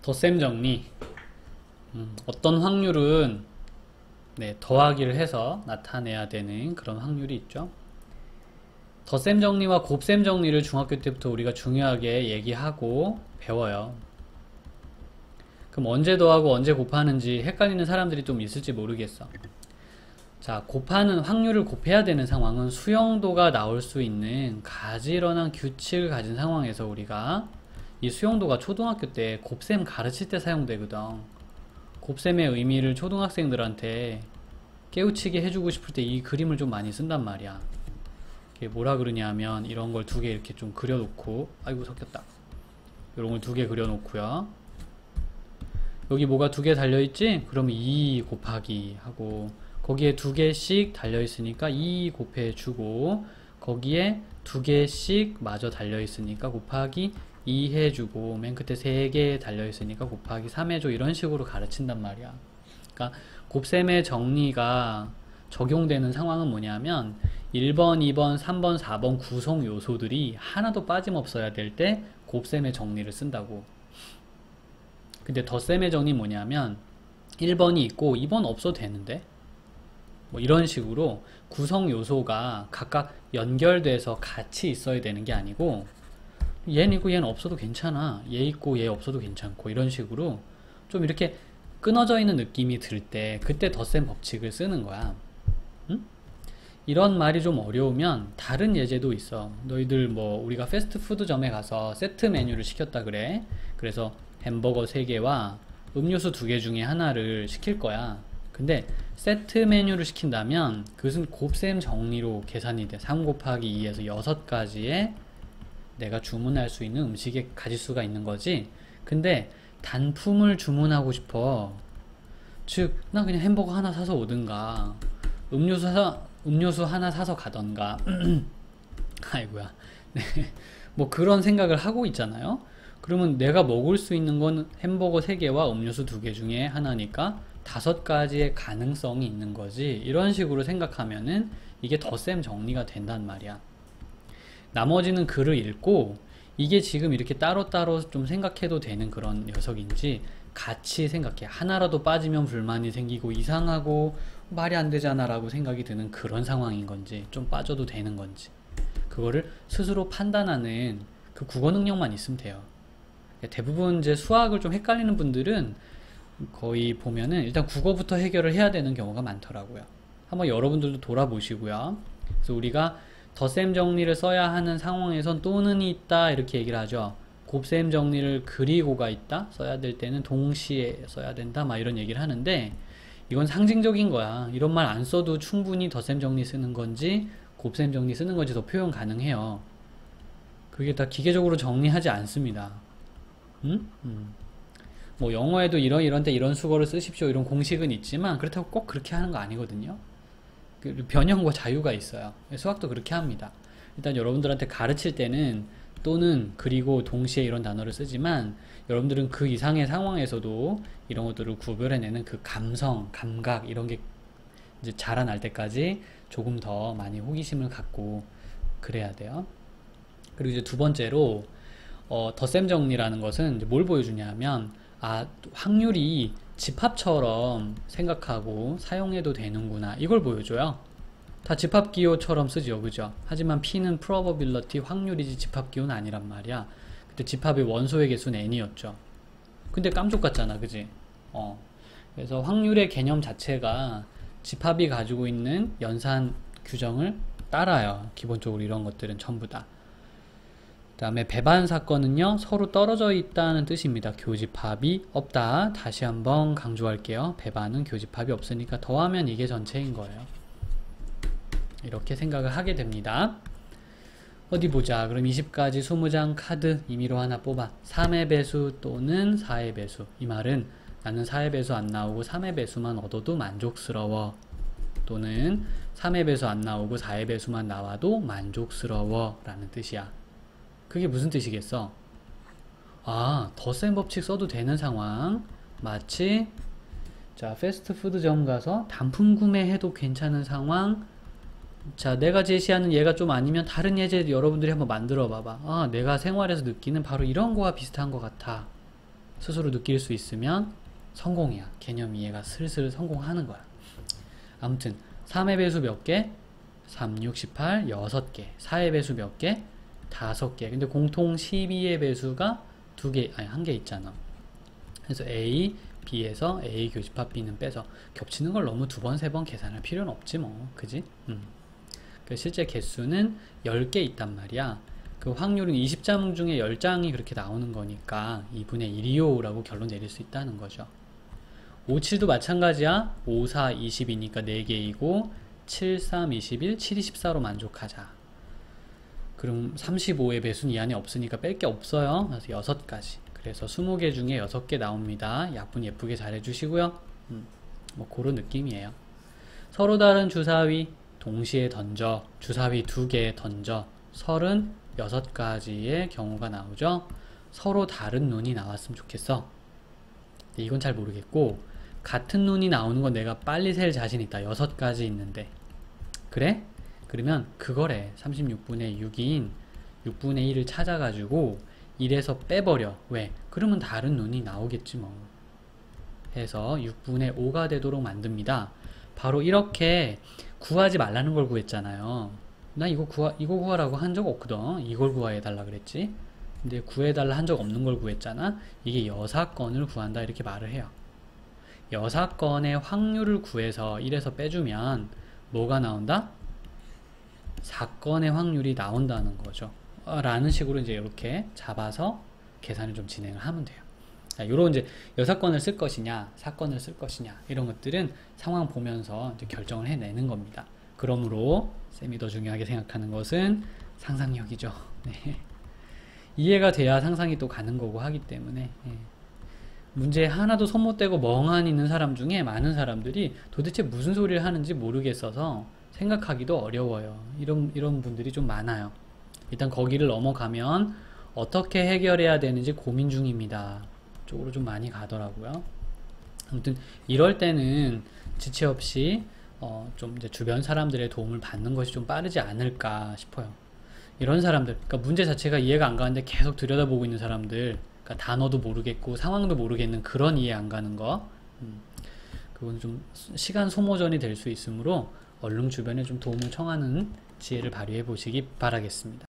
덧셈 정리. 어떤 확률은 더하기를 해서 나타내야 되는 그런 확률이 있죠. 덧셈 정리와 곱셈 정리를 중학교 때부터 우리가 중요하게 얘기하고 배워요. 그럼 언제 더하고 언제 곱하는지 헷갈리는 사람들이 좀 있을지 모르겠어. 자, 곱하는 확률을 곱해야 되는 상황은 수용도가 나올 수 있는 가지런한 규칙을 가진 상황에서 우리가 이 수용도가 초등학교 때 곱셈 가르칠 때 사용되거든. 곱셈의 의미를 초등학생들한테 깨우치게 해주고 싶을 때 이 그림을 좀 많이 쓴단 말이야. 이게 뭐라 그러냐면 이런 걸 두 개 이렇게 좀 그려놓고, 아이고 섞였다. 이런 걸 두 개 그려놓고요. 여기 뭐가 두 개 달려있지? 그러면 2 곱하기 하고, 거기에 두 개씩 달려있으니까 2 곱해주고, 거기에 두 개씩 마저 달려있으니까 곱하기 2 해주고, 맨 끝에 세 개 달려있으니까 곱하기 3 해줘. 이런 식으로 가르친단 말이야. 그러니까 곱셈의 정리가 적용되는 상황은 뭐냐면 1번, 2번, 3번, 4번 구성 요소들이 하나도 빠짐없어야 될 때 곱셈의 정리를 쓴다고. 근데 덧셈의 정리 뭐냐면 1번이 있고 2번 없어도 되는데 뭐 이런 식으로 구성 요소가 각각 연결돼서 같이 있어야 되는 게 아니고 얘는 있고 얘는 없어도 괜찮아, 얘 있고 얘 없어도 괜찮고, 이런 식으로 좀 이렇게 끊어져 있는 느낌이 들 때 그때 덧셈 법칙을 쓰는 거야. 응? 이런 말이 좀 어려우면 다른 예제도 있어. 너희들 뭐 우리가 패스트푸드점에 가서 세트 메뉴를 시켰다 그래. 그래서 햄버거 3개와 음료수 2개 중에 하나를 시킬 거야. 근데 세트 메뉴를 시킨다면 그것은 곱셈 정리로 계산이 돼. 3 곱하기 2에서 6가지의 내가 주문할 수 있는 음식의 가짓수가 있는 거지. 근데 단품을 주문하고 싶어. 즉, 나 그냥 햄버거 하나 사서 오든가, 음료수 하나 사서 가던가, 아이고야. 네. 뭐 그런 생각을 하고 있잖아요. 그러면 내가 먹을 수 있는 건 햄버거 3개와 음료수 2개 중에 하나니까 5가지의 가능성이 있는 거지. 이런 식으로 생각하면은 이게 덧셈 정리가 된단 말이야. 나머지는 글을 읽고 이게 지금 이렇게 따로따로 좀 생각해도 되는 그런 녀석인지 같이 생각해. 하나라도 빠지면 불만이 생기고 이상하고 말이 안 되잖아 라고 생각이 드는 그런 상황인 건지, 좀 빠져도 되는 건지, 그거를 스스로 판단하는 그 국어 능력만 있으면 돼요. 대부분 이제 수학을 좀 헷갈리는 분들은 거의 보면은 일단 국어부터 해결을 해야 되는 경우가 많더라고요. 한번 여러분들도 돌아보시고요. 그래서 우리가 덧셈 정리를 써야 하는 상황에선 또는이 있다 이렇게 얘기를 하죠. 곱셈 정리를 그리고가 있다 써야 될 때는 동시에 써야 된다 막 이런 얘기를 하는데, 이건 상징적인 거야. 이런 말 안 써도 충분히 덧셈 정리 쓰는 건지 곱셈 정리 쓰는 건지 더 표현 가능해요. 그게 다 기계적으로 정리하지 않습니다. 응? 뭐 영어에도 이런 때 이런 수거를 쓰십시오 이런 공식은 있지만 그렇다고 꼭 그렇게 하는 거 아니거든요. 변형과 자유가 있어요. 수학도 그렇게 합니다. 일단 여러분들한테 가르칠 때는 또는 그리고 동시에 이런 단어를 쓰지만 여러분들은 그 이상의 상황에서도 이런 것들을 구별해내는 그 감성, 감각 이런 게 이제 자라날 때까지 조금 더 많이 호기심을 갖고 그래야 돼요. 그리고 이제 두 번째로 덧셈 정리라는 것은 이제 뭘 보여주냐면 확률이 집합처럼 생각하고 사용해도 되는구나 이걸 보여줘요. 다 집합기호처럼 쓰죠, 그죠? 하지만 P는 probability 확률이지 집합기호는 아니란 말이야. 그때 집합의 원소의 개수는 n이었죠. 근데 깜짝 같잖아, 그지? 그래서 확률의 개념 자체가 집합이 가지고 있는 연산 규정을 따라요. 기본적으로 이런 것들은 전부 다. 그 다음에 배반 사건은요, 서로 떨어져 있다는 뜻입니다. 교집합이 없다. 다시 한번 강조할게요. 배반은 교집합이 없으니까 더하면 이게 전체인 거예요. 이렇게 생각을 하게 됩니다. 어디 보자. 그럼 20가지 20장 카드 임의로 하나 뽑아. 3의 배수 또는 4의 배수. 이 말은 나는 4의 배수 안 나오고 3의 배수만 얻어도 만족스러워. 또는 3의 배수 안 나오고 4의 배수만 나와도 만족스러워 라는 뜻이야. 그게 무슨 뜻이겠어? 덧셈 법칙 써도 되는 상황. 마치 자, 패스트푸드점 가서 단품 구매해도 괜찮은 상황. 자, 내가 제시하는 얘가 좀 아니면 다른 예제 여러분들이 한번 만들어 봐봐. 내가 생활에서 느끼는 바로 이런 거와 비슷한 것 같아. 스스로 느낄 수 있으면 성공이야. 개념 이해가 슬슬 성공하는 거야. 아무튼 3의 배수 몇 개? 3, 6, 18, 6개. 4의 배수 몇 개? 5개. 근데 공통 12의 배수가 2개, 아니 1개 있잖아. 그래서 A, B에서 A 교집합 B는 빼서 겹치는 걸 너무 2번, 3번 계산할 필요는 없지 뭐. 그지? 그 실제 개수는 10개 있단 말이야. 그 확률은 20장 중에 10장이 그렇게 나오는 거니까 2분의 1이요 라고 결론 내릴 수 있다는 거죠. 5, 7도 마찬가지야. 5, 4, 20이니까 4개이고 7, 3, 21, 7, 24로 만족하자. 그럼 35의 배수는 이 안에 없으니까 뺄 게 없어요. 그래서 6가지. 그래서 20개 중에 6개 나옵니다. 약분 예쁘게 잘 해주시고요. 뭐 그런 느낌이에요. 서로 다른 주사위 동시에 던져. 주사위 2개 던져. 36가지의 경우가 나오죠. 서로 다른 눈이 나왔으면 좋겠어. 이건 잘 모르겠고 같은 눈이 나오는 건 내가 빨리 셀 자신 있다. 6가지 있는데. 그래? 그러면 그거래. 36분의 6인 6분의 1을 찾아가지고 1에서 빼버려. 왜? 그러면 다른 눈이 나오겠지 뭐. 해서 6분의 5가 되도록 만듭니다. 바로 이렇게 구하지 말라는 걸 구했잖아요. 나 이거 구하라고 한 적 없거든. 이걸 구해달라 그랬지. 근데 구해달라 한 적 없는 걸 구했잖아. 이게 여사건을 구한다 이렇게 말을 해요. 여사건의 확률을 구해서 1에서 빼주면 뭐가 나온다? 사건의 확률이 나온다는 거죠. 라는 식으로 이제 이렇게 잡아서 계산을 좀 진행을 하면 돼요. 요런 이제 여사건을 쓸 것이냐, 사건을 쓸 것이냐, 이런 것들은 상황 보면서 이제 결정을 해내는 겁니다. 그러므로 쌤이 더 중요하게 생각하는 것은 상상력이죠. 네. 이해가 돼야 상상이 또 가는 거고 하기 때문에 문제 하나도 손 못 대고 멍하니 있는 사람 중에 많은 사람들이 도대체 무슨 소리를 하는지 모르겠어서 생각하기도 어려워요. 이런 분들이 좀 많아요. 일단 거기를 넘어가면 어떻게 해결해야 되는지 고민 중입니다. 쪽으로 좀 많이 가더라고요. 아무튼 이럴 때는 지체 없이 좀 이제 주변 사람들의 도움을 받는 것이 좀 빠르지 않을까 싶어요. 이런 사람들, 그러니까 문제 자체가 이해가 안 가는데 계속 들여다보고 있는 사람들, 그러니까 단어도 모르겠고 상황도 모르겠는 그런 이해 안 가는 거, 그건 좀 시간 소모전이 될 수 있으므로 얼른 주변에 좀 도움을 청하는 지혜를 발휘해 보시기 바라겠습니다.